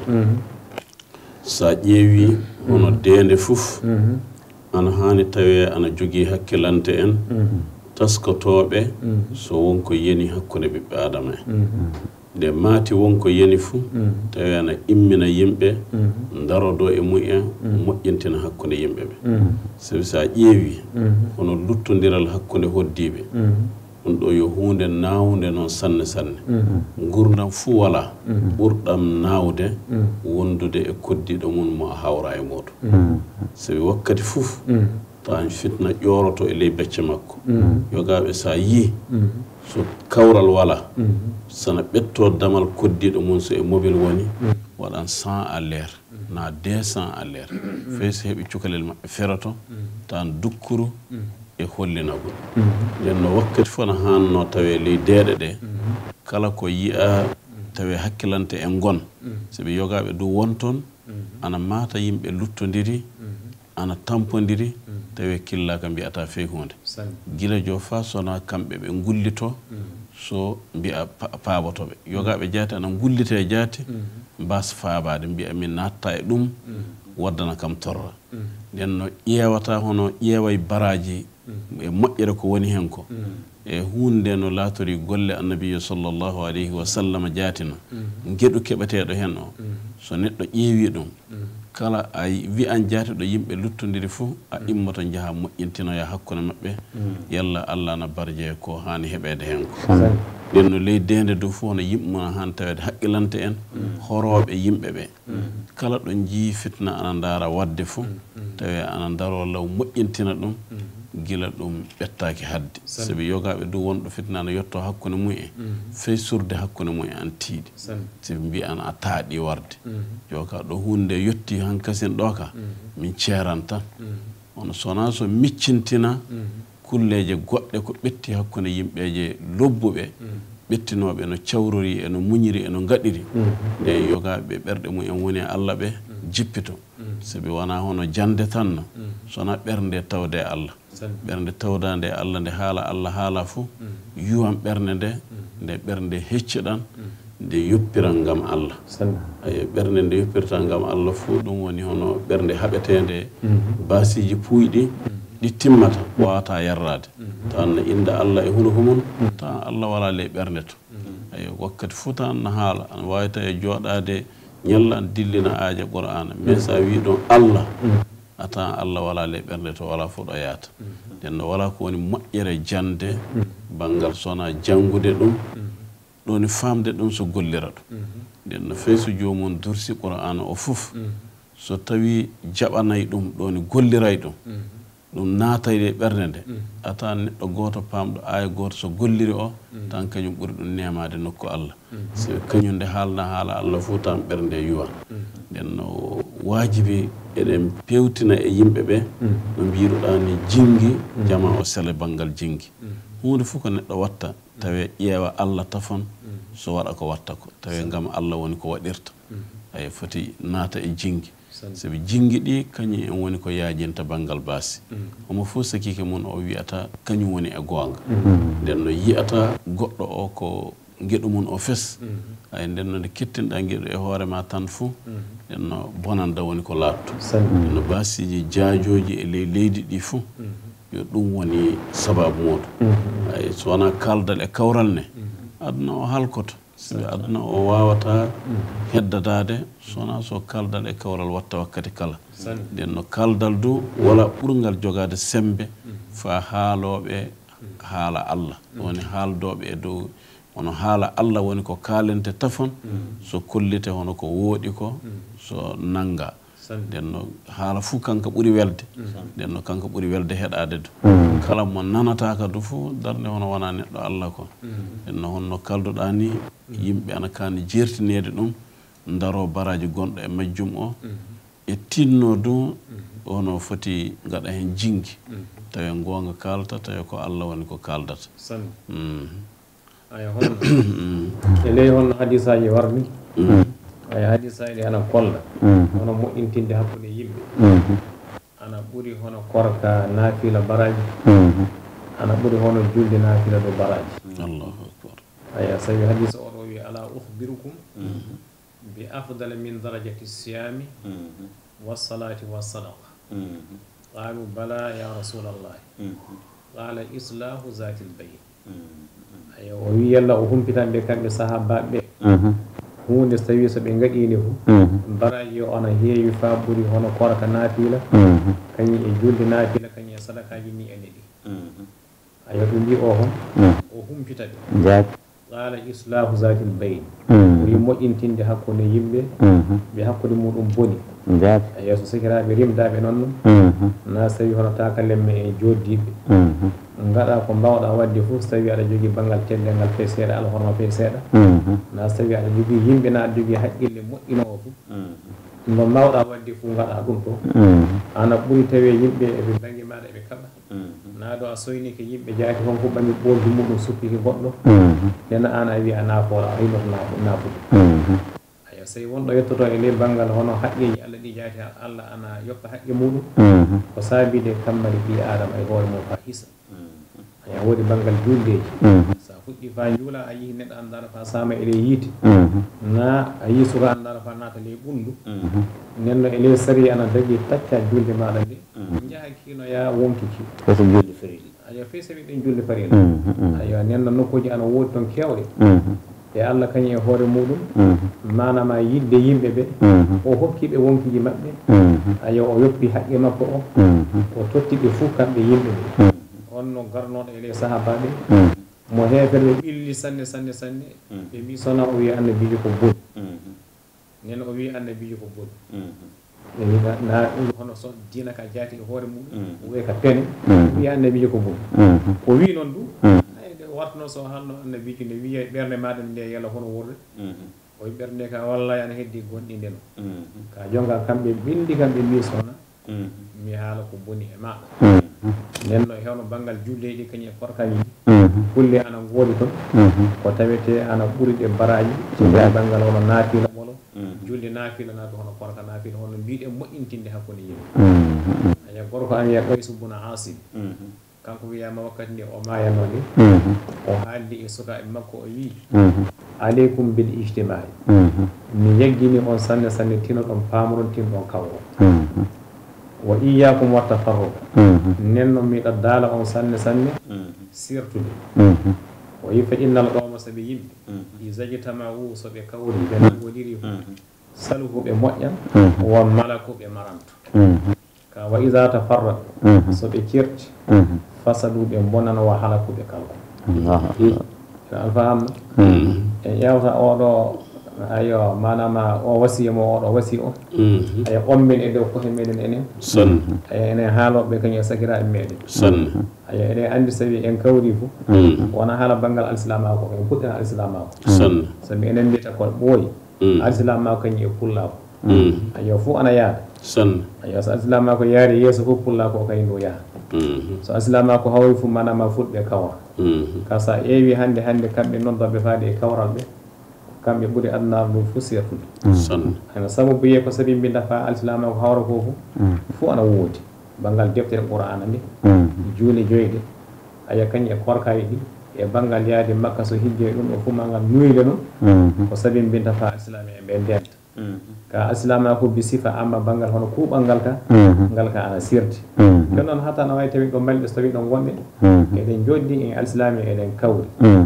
sa ƴeewi hono dende fof ana hani tawe ana jogui hakkilante en taskotoɓe so wonko yeni hakkude ɓiɓɓe adama en nde maati wonko yeni fuu tawi ana immina yimɓe darodo e mu'en moƴƴintina hakkude yimɓe ɓe sabi sa ƴeewi hono luttodiral hakkude hoddiɓe ɗum ɗo yo hunde nawde noon sanne sanne gurdam fuu wala ɓurɗam nawde wondude e koddiɗo mum mo a hawra e muɗum sabi wakkati fof tawan fitna ƴoroto e ley becce makko yogaɓe sa yii so kawral wala sana ɓetto damal koddiɗo mum so e mobile woni waɗan cent à l'heure na deux cents à l'heure fey so heeɓi cukalel maɓɓe feroto tawan dukkuru e hollinagol nden no wakkati fof no hanno tawe ley deeɗe ɗe kala ko yiya tawe hakkilante e ngon sabi yogaɓe du wonton ana mata yimɓe luttodiri ana tampodiri tawe killaka mbiyata fey hunde gila jo fa sona kamɓe ɓe gullito so mbiya paabotoɓe yogaɓe jaati ana gullite e jaati mbasa faabade mbiya min natta e ɗum waddana kam torra nden no ƴeewata hono ƴeewa e baraji e moƴƴere ko woni hen ko e hunde no laatori golle annabiyo sallllahu alayhi wa sallam jaatina gueɗu keɓeteɗo hen o so neɗɗo ƴeewi ɗum kala ay wi an jaatiɗo yimɓe luttodiri fof a immoto jaha moƴƴintinoya hakkude maɓɓe yalla Allah na barje ko hani heɓede hen ko nden no ley dende dow fof no yimɓe mona hani tawede haqqilante en horoɓe yimɓe ɓe kala ɗo jii fitna ana dara wadde fof tawi ana daro law moƴƴintina ɗum gila ɗum ɓettaki hadde sabi yogaɓe dow wonɗo fitna no yetto hakkude mumen fey surde hakkude mumen an tiiɗi sabi mbi an a taaɗi warde joka ɗo hunde yetti hankasin ɗo ka min ceeran tan ono sona so miccintina kulleje goɗɗe ko ɓetti hakkude yimɓeje lobbuɓe ɓettinoɓe no cawrori e no muñiri e no gaɗiri nde yogaɓe ɓerɗe mumen woni e Allah ɓe jippito sabi wona hono jande tan no sona ɓernde tawde e Allah ɓernde tawdande e Allah nde haala Allah haala fof yuwan ɓernde nde nde ɓernde hecciɗan nde yoppiran gam Allah ay ɓernde nde yoppirta gam Allah fof ɗum woni hono ɓernde haɓetede basiji puyɗi ɗi timmata wawata yarrade tan no inda Allah e hunuko mum tan Allah wala ley ɓernde to ay wakkati fof tan no haala ana wawi tawi e joɗade ñalla an dillina aaja qur'ana mais sa wi ɗon Allah atan Allah wala ley ɓernde to wala fof ɗo yaata nden no wala ko woni moƴƴere jande banggal sona jangude ɗum ɗoni famde ɗum so gollira ɗum nden no fey so jomum dursi qur'ana o fof so tawi jaɓanayi ɗum ɗoni golliray ɗum ɗum naatayde e ɓernde nde atan neɗɗo goto pamɗo aya goto so golliri o tan kañum ɓuuri ɗum nemade nokku Allah so kañum nde haalna haala Allah fof tan ɓernde yuwa nden no wajibi eɗen pewtina e yimɓe ɓe no mbiruɗa ni jingi jama o sele banggal jingi hunde fof ko neɗɗo watta tawe ƴeewa Allah tafon so waɗa ko watta ko tawe gam Allah woni ko waɗirta ay foti naata e jingi sabi jingi ɗi kañum en woni ko yaajinta banggal baasi omo fof sakike mum o wiyata kañum woni e goonga nden no yiyata goɗɗo o ko geɗu mum o fes ay nden no nde kettinɗa geɗu e hoorema tan fof nden no bonanda woni ko laatto nden no baasiji jaajoji e ley leydi ɗi fof yo ɗum woni sababu muɗum ay so wona kaldal e kawral ne aduna o halkoto sabi aduna o wawata heddadade sona so kaldal e kawral watta wakkati kala nden no kaldal du wala ɓurgal jogade sembe fa haaloɓe haala Allah woni haaldoɓe e dow hono haala Allah woni ko kalente tafon so kollite hono ko wooɗi ko so nanga nden no haala fuu kanka ɓuuri welde nden no kanka ɓuuri welde heɗade du kala mo nanataka du fuu darde hono wona neɗɗo Allah ko nden no honno kalduɗa ni yimɓe ana kani jertinede ɗum daro baraji gonɗo e majjum o e tinno du hono foti gaɗa hen jingi tawi gonga kalta tawi ko Allah woni ko kaldata ay hono e ley hono hadisaji warni ay hadisaji ana kolla hono moƴƴintinde hakkude yimɓe ana ɓuri hono korka naafila baraji ana ɓuri hono julde naafila ɗo baraji Allahu akbar aya sawi hadisa oɗo wi ala ukhbirukum bi afdala min darajati siyami wassalati wassadaqa qalu bala ya rasulallah qala islahu zati lbayn aya o wi yalla o humpitanɓe kamɓe sahabaɓe hunde so tawi so ɓe gaɗini fof baraji o ana heewi fa ɓuuri hono korka naafila kañum e julde naafila kañum e sadakaji ni ene ɗi ayo ɗum mbi o hon o humpita ɓe qala islahu zati lbayn ɓuri moƴƴintinde hakkude yimɓe ɓe hakkude muɗum boni ayo so sikiraɓe rimdaɓe noon na so tawi hono takalemme e joddiɓe gaɗa ko mbawɗa wadde fof so tawi aɗa jogui banggal teddel ngal fe seeɗa alhorma fe seeɗa na so tawi aɗa jogui yimɓe na aɗa jogui haqqille moƴƴinowo fof no mbawɗa wadde fof gaɗa ɗum ɗo ana ɓuuri tawi yimɓe eɓe banggue maɗa eɓe kaɓa na ɗo a soynike yimɓe jaati kon fof ɓami ɓoldu muɗum suppiki goɗɗo nden an a wi a nafoɗa a rimoto nafude aya so tawi wonɗo yettoto e ley banggal hono haqqeji Allah ɗi jaati Allah ana yokka haqqe muɗum ko saabide kammali ɓi adama e hoore mum fa hisa aya woodi banggal juldeji sa fuɗɗi fa juula a yihi neɗɗo andara fa sama e ley yiite na a yi suka andara fa naata ley ɓundu nden no e ley sari ana dagui tacca julde maɗa nde jaaha kino ya wonkiki koso julde farilla aya fe sawi ɗen julde farilla ayo nden no nokkuji ana woodi toon kewɗe e Allah kañum e hoore muɗum manama yidde yimɓe ɓe o hokkiɓe wonkiji maɓɓe ayo o yoppi haqqe makko o o tottiɓe fuu kamɓe yimɓe ɓe on no garnoɗo e les sahaba ɓe mo heefere ɓe ɓilli sanne sanne sanne ɓe mbi sona o wi annabijo ko boni nen o wi annabijo ko boni ɓe wi na hono so dina ka jaati e hoore muɗum o wiye ka pene wi annabijo ko boni o wi noon du watno so hanno annabijo ne wiye ɓerde maɗa nde yalla hono wurde o wi ɓerde ka wallahi ana heddi gonɗi nden ka jonga kamɓe bindi kamɓe mbi sona mi haala ko boni e maɗa nden no hewno banggal julleji kañum e korkaji kulle ana goodi toon ko tawete ana ɓuri ɗe baraji so tawi banggal hono naafila ɓolo julde naafila naatu hono korka naafila hono mbiɗe moƴƴintinde hakkude yimɓe aya gorko an wiya Qaysu buna Asim kanko wiyama wakkati ndi o mayano ni o haaldi e suka e makko o wi aleykum bil ijtimai mi yaggini on sanne sanne tino ɗon pamoron tin ɗon kawo wa iyakum wa tafarruq nen noon miɗa daala on sanne sanne sirtude o wi fa innal qawma sabi yimɓe isajtamau so ɓe kawri ɓe nangodiri saluhu ɓe moƴƴan won malaku ɓe maranto ka wa isa tafarraq so ɓe cirti fasadu ɓe bonan wa halakuɓe kalko alfahamna en ƴewta oɗo ayo manama o wasiya mo oɗo wasi o aya ommen e dow kohe meɗen enen aya enen haaloɓe kañum e sakiraɓe meɗen aya eɗen andi sabi en kawri fo wona haala banggal alislama ko en puɗɗina alislama ko sabi enen mbiyata ko ɓooyi alislama ko kañum e pullako ayo fo ana yaada ayo so alislama ko yaari yeeso fof pullako o kañum ɗo yaha so alislama ko hawri fo manama fulɓe kawra ka sa ƴeewi hande hande kamɓe noddaɓe faade e kawral ɓe kamɓe ɓuri adnaru ɗum fof sertude ana sababu wiye ko sabi mbi dafa alislama ko hawra ko fof fof ana woodi banggal deftere qur'ana nde juule joyɗe aya kañum e korkaji ɗi e banggal yaade makka so hijjoye ɗum ɗo fof ma ngal nuyde noon ko sabi mbi dafa alislama e ɓe ndenta ka alislama ko bi sifa amma banggal hono kuuɓal ngal ka ngal ka ana sirti jon noon hatta no wawi tawi ɗo balɗe so tawi ɗon wonɓe eɗen joddi e alislami eɗen kawri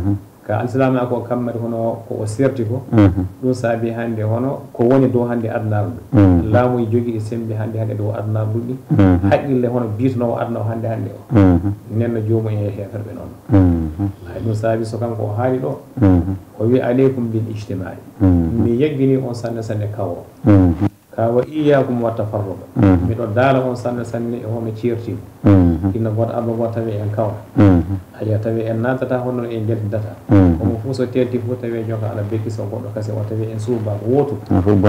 ka alislama ko kammari hono ko o serti ko ɗum saabi hannde hono ko woni dow hannde adnaru ɗu laamu e jogii e sembi hannde hannde dow adnaru ɗuɗɗi haqqille hono biitanowo adna o hannde hannde o nenno joomum e heferɓe noon ay ɗum saabi so kanko o haali ɗo o wi aleykum bil ijtimai mi yeggini on sanne sanne kawo ka wa iyakum wa tafarruqa miɗo daala on sanne sanne e hono ceertimo inno goto abba goto tawi en kawra aya tawi en natata honno en jettidata omo fof so telti fof tawi jonka ana bekki so goɗɗo kasi o tawi en suuba wotu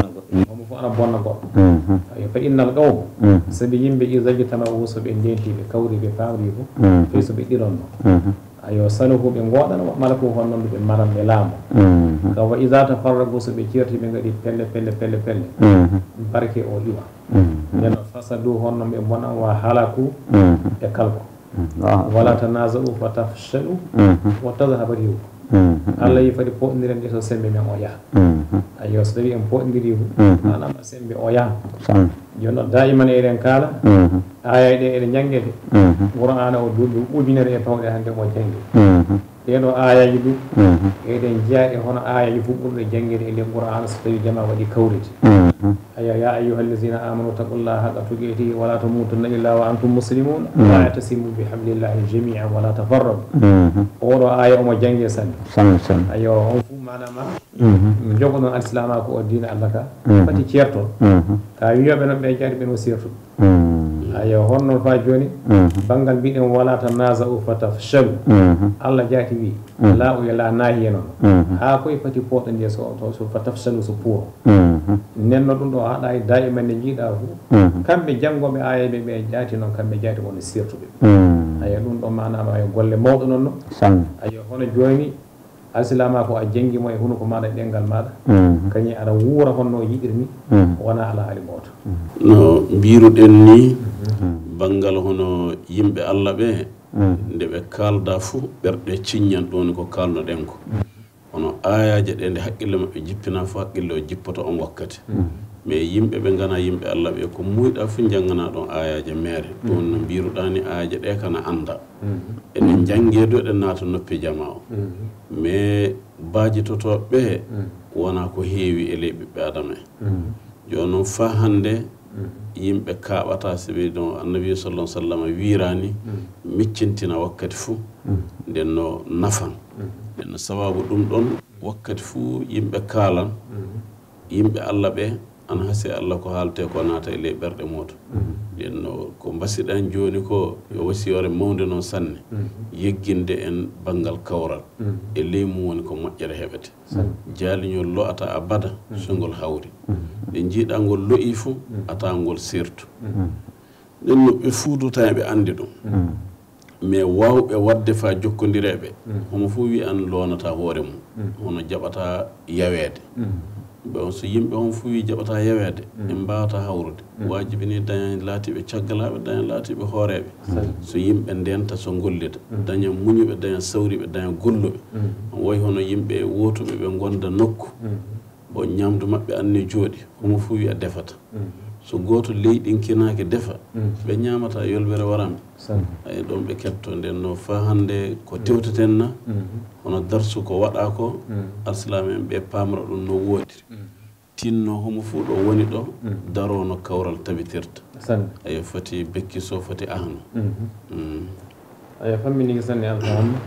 omo fof ana bonna goɗɗo ayo fa innal qawm sabi yimɓe isajtama o so ɓe ndenti ɓe kawri ɓe pamri fof fe so ɓe ɗiɗonno ayo saluhu ɓe gooɗano malaku honnoon ɓe maran ɓe laamo ka wa isa tafarragu so ɓe ceerti ɓe gaɗi pelle pelle pelle pelle barke o iwa nden no fasadu honnoon ɓe bonan wa halaku e kalko wala tanaza'u fa tafshalu wa tadhhaba rihukum Allah yi fadi poɗodiren ɗe so sembe men o yaha ayo so tawi en poɗodiri manama sembe o yaha joni noon daiman eɗen kaala aya ɗe eɗe janguede qur'ana o duuɓi ujunere e pawɗe hannde o jangi ɗeɗo ayaji ɗum eɗen jeeya e hono ayaji fof ɓurɗe janguede e nder qur'ana so tawi jama waɗi kawriti aya ya ayyuha allazina amanu taqullaha haqqa tuqatihi wala tamutunna illa wa antum muslimun wa ya'tasimu bi hablillahi jami'an wala tafarraqu oɗo aya omo jangue sanne ayo on fof manama jogoɗon alislama ko o diina Allah ka fati ceerton ka wiyoɓe noon ɓe jaati ɓe no sertude ayo honnoon fa joni banggal mbiɗen wala tanaza'u fatafshalu Allah jaati wi la o la naahiye noon ha koye fati poɗodi so so fatafshalu so pour nenno ɗum ɗo haɗa e daiman nde jiiɗa fof kamɓe janggoɓe ayaɓe ɓe jaati noon kamɓe jaati woni sertuɓe ayo ɗum ɗo manama ayo golle mawɗo noon no ayo hono joni alislama ko a jangi mo e hunuko maɗa ɗengal maɗa kañum aɗa wuura honno yiɗirni wona ala haali goto no mbiruɗen ni banggal hono yimɓe Allah ɓe nde ɓe kalda fuu ɓerɗe ciññan ɗoni ko kalnoɗen ko hono ayaji ɗe nde haqqille maɓɓe jippina fo haqqille o jippoto on wakkati mais yimɓe ɓe gana yimɓe Allah ɓe ko muyɗa fu jangana ɗon ayaji mere ɗum no mbiruɗani ayaji ɗe kana anda eɗen jangguedo eɗen naata noppi jama o mais baaji totoɓe ɓe wona ko heewi e ley ɓiɓɓe adama en joni noon fa hannde yimɓe kaaɓata sibi ɗon annabi sallah sallam wirani miccintina wakkati fuu nden no nafan nden no sababu ɗum ɗon wakkati fuu yimɓe kaalan yimɓe allah ɓe an hasi allah ko haalte ko naata e ley ɓerɗe mooto nden no ko mbasiɗan joni ko yo wasiyore mawde noon sanne yegginde en banggal kawral e ley mum woni ko moƴƴere heɓete jaaliñol lo'ata abada so ngol hawri ɓe jiiɗa ngol lo'i fuu ata ngol sertu nden no ɓe fuudota ɓe andi ɗum mais wawɓe wadde fa jokkodireɓe homo fof wi an loonata hoore mum hono jaɓata yaweede bon so yimɓe on fof wi jaɓata yaweede en mbawata hawrude wajibi ni daña laatiɓe caggalaɓe daña laatiɓe hooreɓe so yimɓe ndenta so gollida daña muñuɓe daña sawriɓe daña golluɓe on wayi hono yimɓe wotuɓe ɓe gonda nokku bon ñamdu mabɓe anni jooɗi homo fof wi a defata so goto leyɗin kinaki defa ɓe ñamata yolbere waranɓe ay ɗon ɓe ketto nden no fa hande ko tewteten na hono darsu ko waɗa ko alsilama en ɓe pamra ɗum no woɗiri tinno homo fuu ɗo woni ɗo daro no kawral tabitirta ayo foti bekkiso foti ahno ayo famminiki sanne alfaham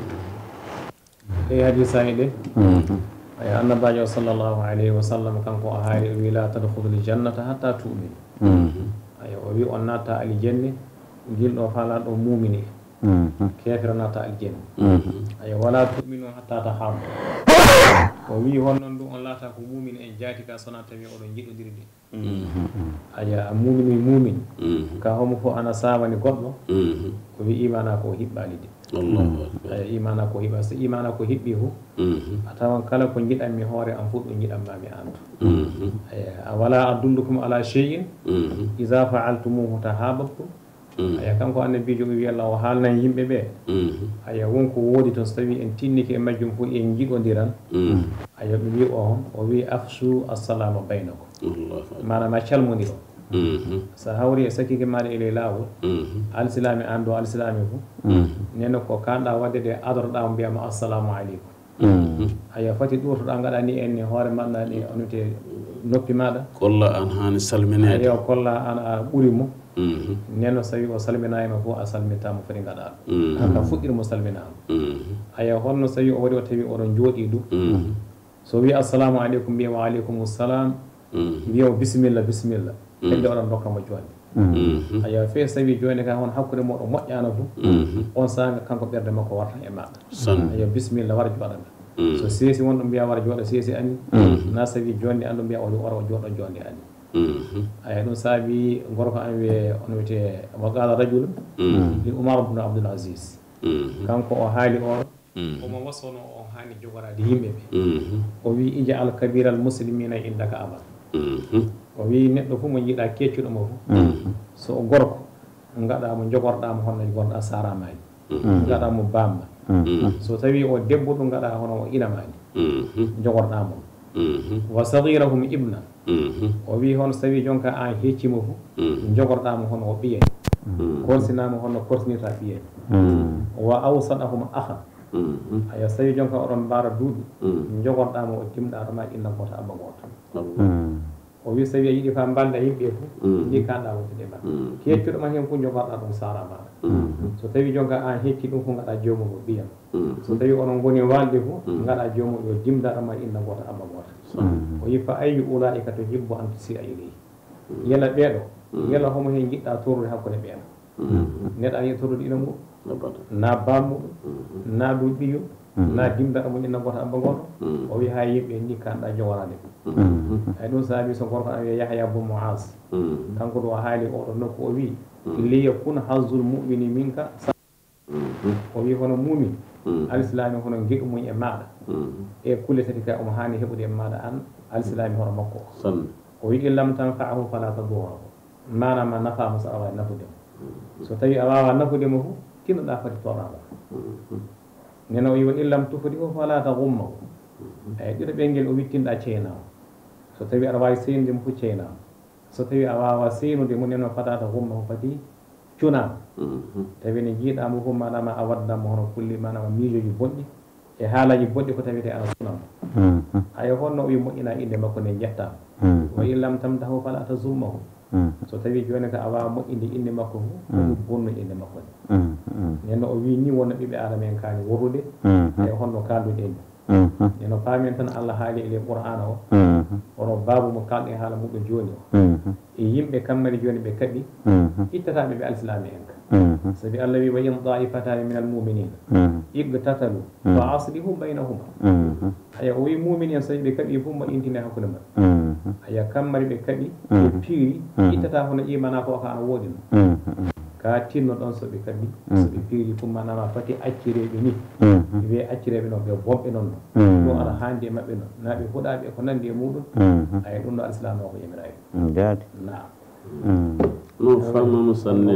e hadisaji ɗe ay annabajo sallllahu alayhi wa sallam kanko o haali o wi la tadkhulul jannata hatta tu'min ay o wi on natta aljanna gilɗo faala ɗo mumini kefira natta aljanna ay wala tu'minu hatta tahabu o wi honnon ɗum on laata ko mumin en jaati ka sona tawi oɗon jiɗodiri de aya a mumini mumin ka homo fof ana sawani goɗɗo o wi imana ko hiɓɓali de aya imana ko hiɓa so imana ko hiɓɓi fu a tawan kala ko jiɗanmi hoore am fof ɗum jiɗanmami andu aya a wala adullukum ala cheyin ida faaltumuhu tahababtum aya kanko annabijo o wi allah o haalnan yimɓe ɓe aya wonko woodi toon so tawi en tinniki e majjum fof en jiɗodiran aya ɓe wi on o wi afsu assalama baynakum manam a calmodiro so hawri e sakkike maɗa e ley laawol alsilami an do alsilami fof neno ko kanɗa wadde de adoroɗa mbiyama assalamu aleykum aya fati ɗurtoɗa gaɗa ni en ni hoore maɗa ni onute noppi maɗa kolla an hani salminede ayo kolla an a ɓuurimo neno so tawi o salminayima fof a salmittama foti gaɗa ɗum hanka fuɗɗirmo salminama aya holno so tawi o waɗi o tawi oɗon jooɗi ɗum so wi assalamu aleykum mbiya wa aleykum salam mbiyamo bisimilla bisimilla hedde oɗon dokkamo jonde aya fe so tawi joni ka hono hakkude moɗo moƴƴano fof on sanga kanko ɓerde makko warta e maɗa aya bisimilla wara jooɗana so seesi wonɗo mbiya wara jooɗo seesi ani na so tawi jonde anɗo mbiya o wara o jooɗo jonde ani aya ɗum saabi gorko an wiye on wiyete wa qala rajulu li umar bnu abdoul asis kanko o haali o omo wasono o hani jogorade yimɓe ɓe o wi ija al kabira al muslimina indaka abad o wi neɗɗo fof mo jiiɗa keccuɗomo fof so o gorko gaɗamo jogorɗamo honno gonɗa saramaji gaɗamo bamma so tawi o debbo ɗum gaɗa hono o ilamani jogorɗamo wa sagirahum ibna o wi hono so tawi jonka an heccimo fof jogorɗamo hono o ɓiyen korsinama hono korsinirta ɓiyen wa awsadahum ahan aya so tawi jonka oɗon mbara duuɓi jogorɗamo o timɗa ɗoma inna goto abba goto o wi so tawi a yiiɗi fa mbalda yimɓe fof ndi kanɗa wontude ma keccuɗoma hen fof jogorɗa ɗum sara maɗa so tawi jonka an hecci ɗum fof gaɗa jomuɗo ɓiyam so tawi onon goni walde fof gaɗa jomuɗo o dimdaɗoma inna goto abba goto o yi fa ayyu ulaika to hibbo an tusia ilayhi yela ɓeeɗo yela homo hen jiɗɗa torrude hakkude ɓeeɗo neɗɗo aɗa yiya torrude ina mum na bammuɗo na ɗum ɓiyo na dimdaɗo mo inna goto abba goto o wi ha yimɓe ni kanɗa jogorade ay ɗum saabi so gorko an wiya yahya bo moas kanko ɗo haali oɗo nokku o wi liya kun hazzul mumini minka o wi hono mumin alislami hono gueɗu mum e maɗa e kulle tati ka omo hani heɓude e maɗa an alislami hono makko o wi illam tanfa'ahu fala tadurahu manama nafama so a wawi nafudemo so tawi a wawa nafudemo fof tinnoɗa fati torrama nena o wi wa illam tufdi o fala tagummahu eyi ɗiɗo ɓengel o wittinɗa ceynama so tawi aɗa wawi seynudemo fof ceynama so tawi a wawa seynude mo neno fatata gummahu fati cunama tawi ne jiiɗamo fof manama a waddamo hono kulli manama miijoji bonɗi e haalaji boɗɗi ko tawite ana sunamo hay honno wi moƴƴina inde makko nde jettama wa in lam tamdahu fala tazummahu so tawi joni ka a wawa moƴƴinde inde makko fu koɗum bonno inde makko nde nenno o wi ni wonno ɓiɓɓe adama en kaani worude hay honno kalduɗen ni neno paamen tan Allah haali ele qur'ana o ono babu mo kalɗen haala muɗum joni o e yimɓe kammari joni ɓe kaɓi ittataɓe ɓe alislami en ka sabi Allah wi wa in daifatani min almuminina iqtatalu fa aslihu baynahuma aya o wi mumin en so ɓe kaɓi fof mo intine hakkude maɓɓe aya kammari ɓe kaɓi ɓe piiri ittata hono ƴimana ko ka ana woodi no ka tinno ɗon so ɓe kaɓi so ɓe piiri fof manama fati accireɓe ni wiye accireɓe noon ɓe bomɓe noon no ɗum aɗa handi e maɓɓe noon na ɓe huɗaɓe ko nandi e muɗum aya ɗum ɗo alislam o ko yamiraɓe jaati naam non famama sanne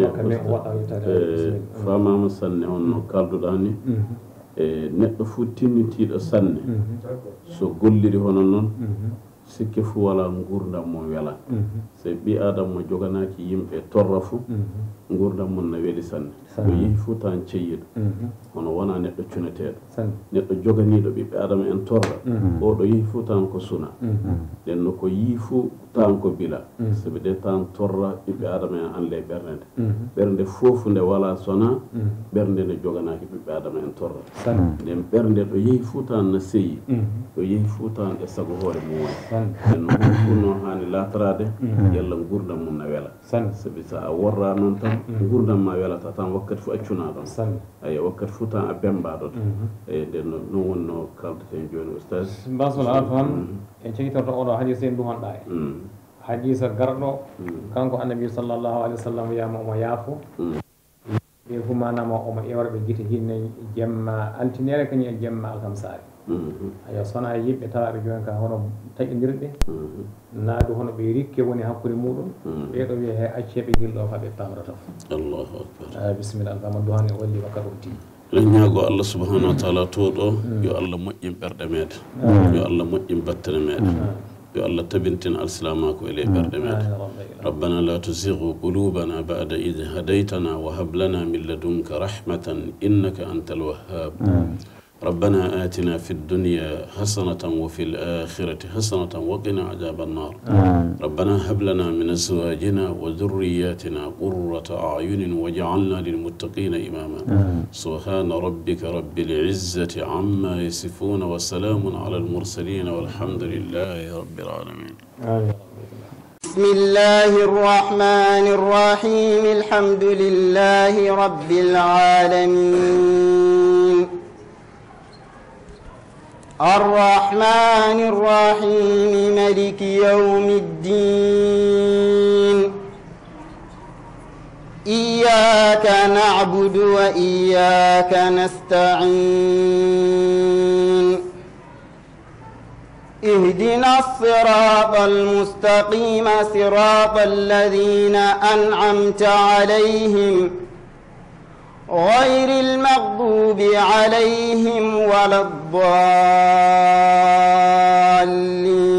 famama sanne on no kalduɗa ni e neɗɗo fu tinnitiɗo sanne so golliri hono noon sikke fu wala gurdam mo wela so ɓi adama mo joganaki yimɓe torra fu gurdam mon no weeli sanne o yeehi fu tan ceyyiɗo hono wona neɗɗo cuneteɗo neɗɗo joganiɗo ɓiɓɓe adama en torra oɗo yeehi fu tan ko suna nden no ko yii fu tan ko bila sabi ɗe tan torra ɓiɓɓe adama en anle ɓernde nde ɓernde foofu nde wala sona ɓernde nde joganaki ɓiɓɓe adama en torra nden ɓernde ɗo yeehi fu tan no seyi ɗo yeehi fu tan e sago hoore mum woni nden no hon fu no hani latorade yalla gurdam mum no wela sabi sa a worra noon tan gurdam ma welata tan wakkati fu accuna ɗon eyi wakkati fu tan a bembaɗon eyi nden no ɗum wonno kaldeten joni oustage mbasol alfan en cegitorto oɗo hadise en duhanɗa e hadisa garɗo kanko annabi sallllahu alih wa sallam wiyama omo yaafo ɓe fu manama omo ewraɓe guite hinne jemma altinere kañum e jemma alkamsari ayo sona yimɓe tawaɓe joni ka hono taƴodirɓe naadu hono ɓe rikke woni hakkude muɗum ɓeɗo wiya he acceɓe gilɗo fa ɓe pamrata fo allahu akbar bisimilla alfama duhani walli wakkati o tiimi eɗen ñaago Allah subhanahu wa taala to ɗo yo Allah moƴƴin ɓerɗe meɗen yo Allah moƴƴin battere meɗen yo Allah tabintin alsilamako ele ɓerɗe meɗen rabbana la tuzigh qulubana ba'da idh hadaytana wa hab lana min ladunka rahmatan innaka antal wahhab ربنا آتنا في الدنيا حسنة وفي الآخرة حسنة وقنا عذاب النار ربنا هب لنا من أزواجنا وذرياتنا قرة أعين واجعلنا للمتقين إماما سبحان ربك رب العزة عما يصفون وسلام على المرسلين والحمد لله رب العالمين بسم الله الرحمن الرحيم الحمد لله رب العالمين الرحمن الرحيم مالك يوم الدين إياك نعبد وإياك نستعين اهدنا الصراط المستقيم صراط الذين أنعمت عليهم غير المغضوب عليهم ولا الضالين